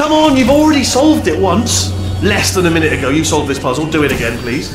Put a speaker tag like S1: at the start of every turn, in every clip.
S1: come on, you've already solved it once. Less than a minute ago, you solved this puzzle. Do it again, please.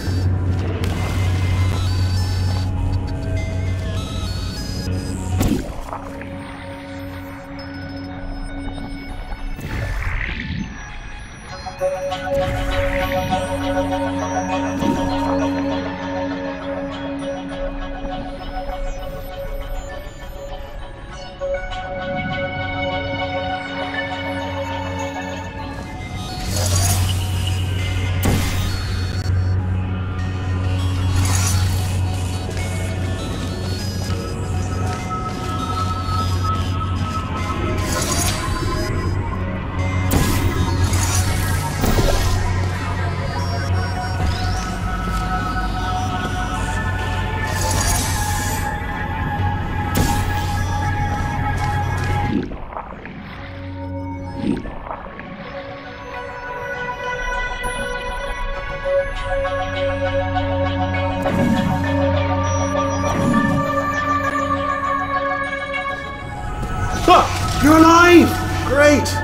S1: Ah, you're alive! Great!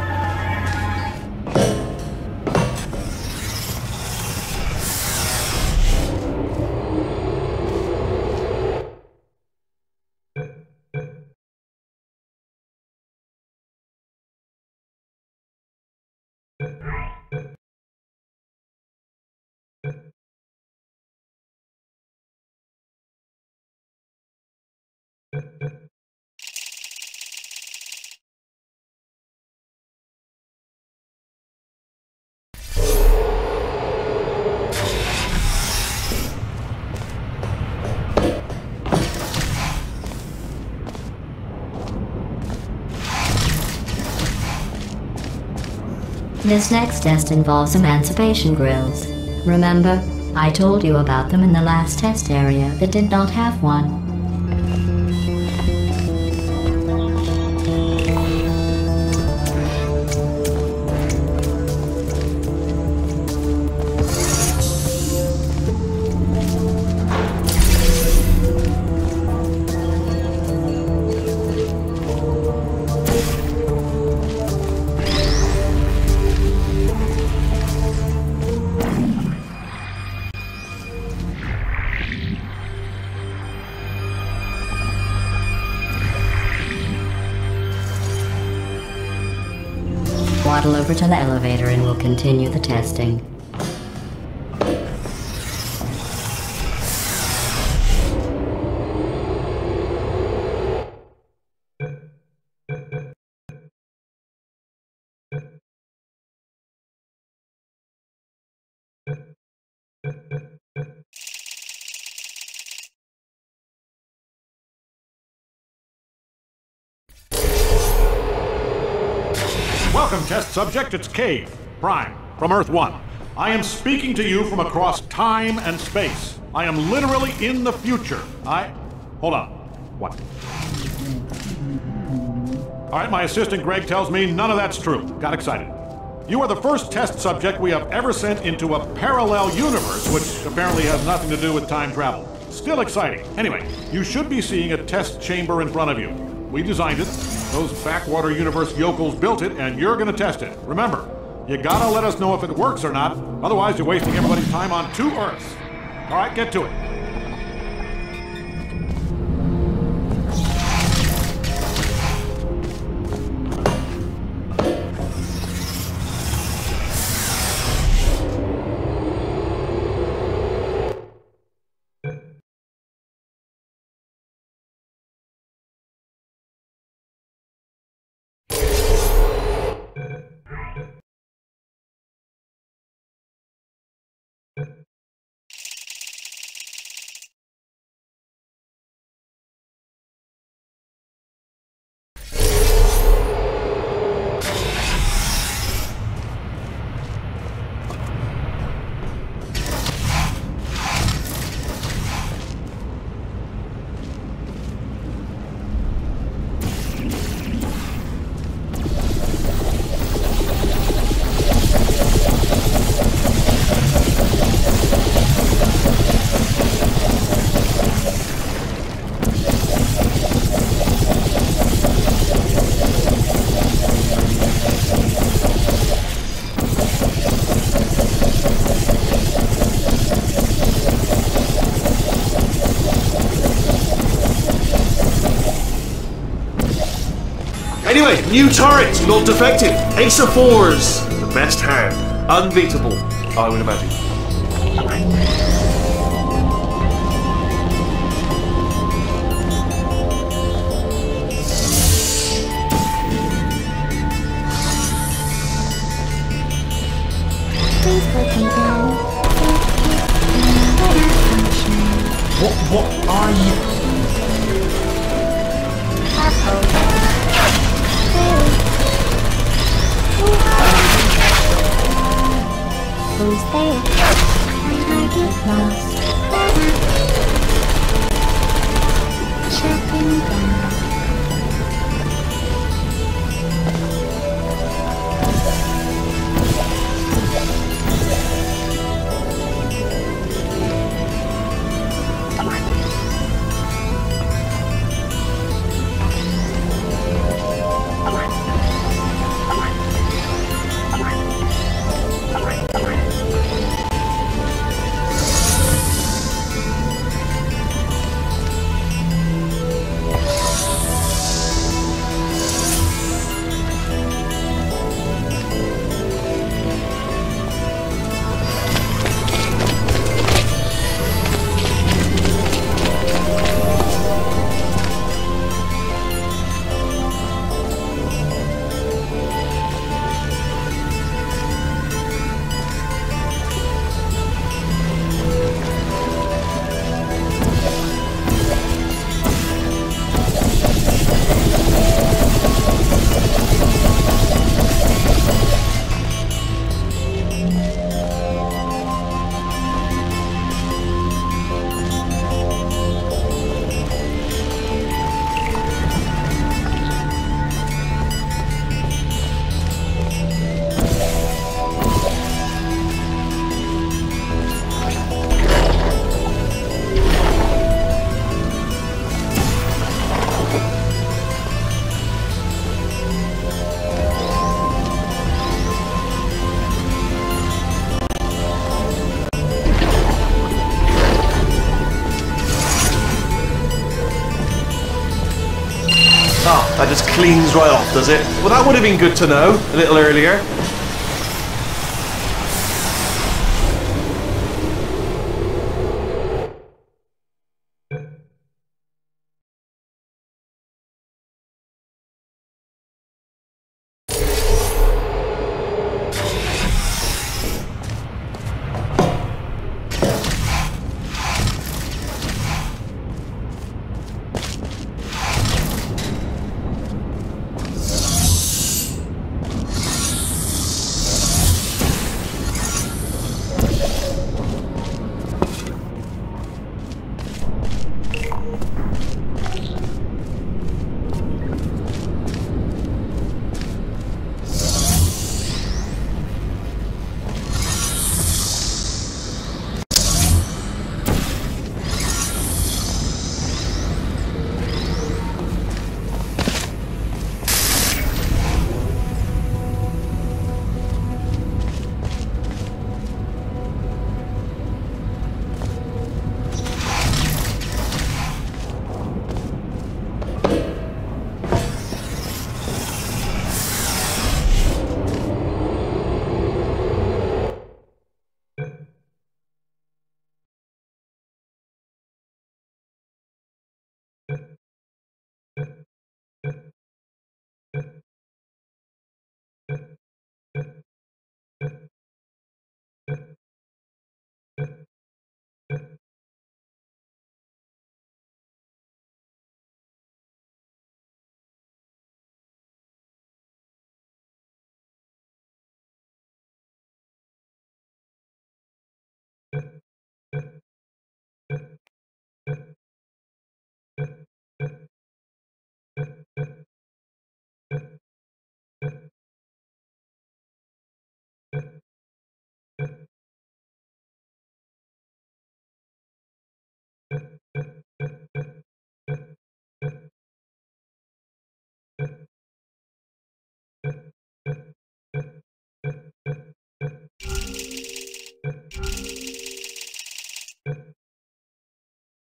S2: This next test involves emancipation grills. Remember, I told you about them in the last test area that did not have one. Waddle over to the elevator and we'll continue the testing.
S3: Welcome, test subject. It's Cave Prime from Earth 1. I am speaking to you from across time and space. I am literally in the future. Hold on. What? All right, my assistant Greg tells me none of that's true. Got excited. You are the first test subject we have ever sent into a parallel universe, which apparently has nothing to do with time travel. Still exciting. Anyway, you should be seeing a test chamber in front of you. We designed it. Those backwater universe yokels built it, and you're gonna test it. Remember, you gotta let us know if it works or not. Otherwise, you're wasting everybody's time on two Earths. All right, get to it.
S1: Anyway, new turret, not defective. Ace of fours. The best hand. Unbeatable, I would imagine.
S4: Please put me down.
S5: What are you?
S4: Who's there? I get lost. Checking down.
S1: Ah, that just cleans right off, does it? Well, that would have been good to know a little earlier.